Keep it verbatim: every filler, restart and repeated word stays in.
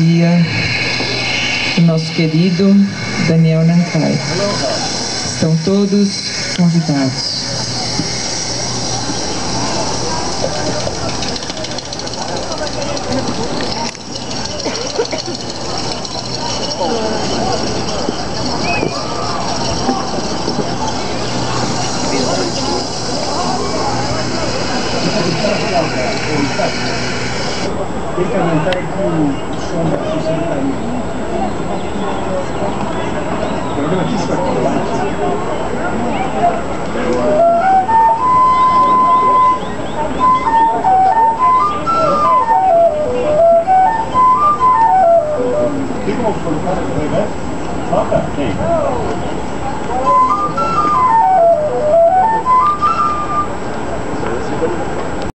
dia do nosso querido Daniel Nakai. Estão todos convidados. Tem que aumentar aqui o som da ficha do caminho. O programa aqui se vai falar.